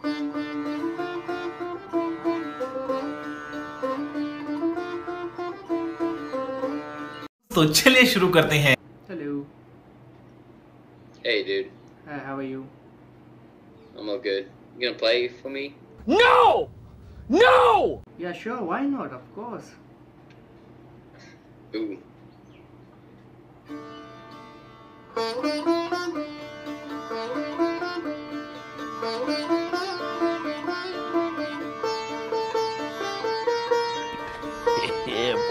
तो चलिए शुरू करते हैं। Hello. Hey, dude. Hi, how are you? I'm all good. You gonna play for me? No! No! Yeah, sure, why not? Of course. Ooh. Yeah,